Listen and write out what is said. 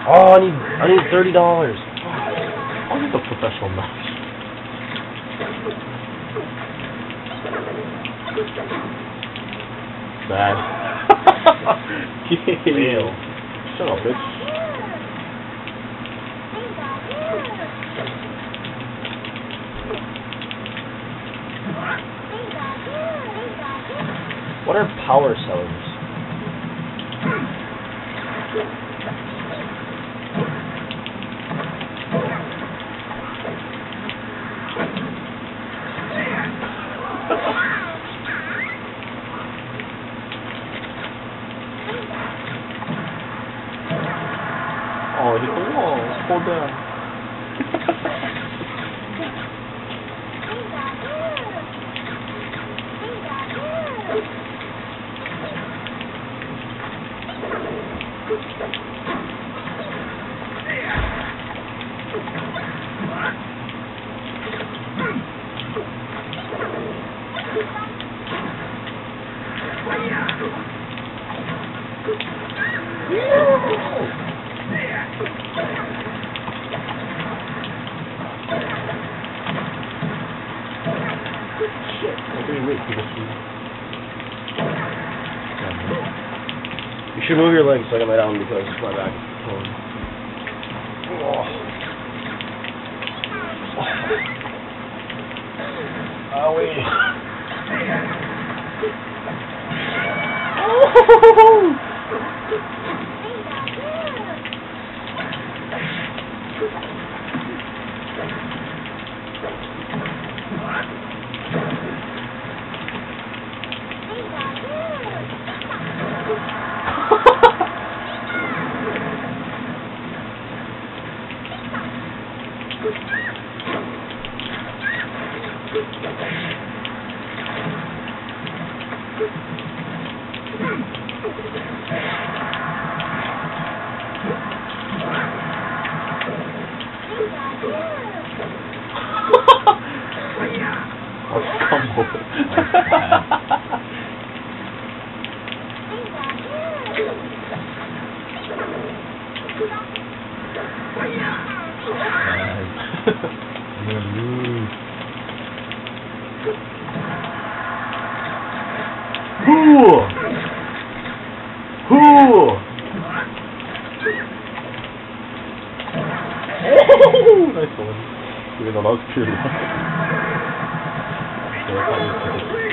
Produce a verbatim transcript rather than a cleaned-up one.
Oh, I need I need thirty dollars. I'll get the professional match. Bad. Fail. Shut up, bitch. What are power cellars? Oh, hit the wall. Let's pull down. You should move your legs so I can lay down because my back is torn. Oh. Oh, wait. Oh. Hoo! Hoo! Oh, nice one. Even though that was pure luck.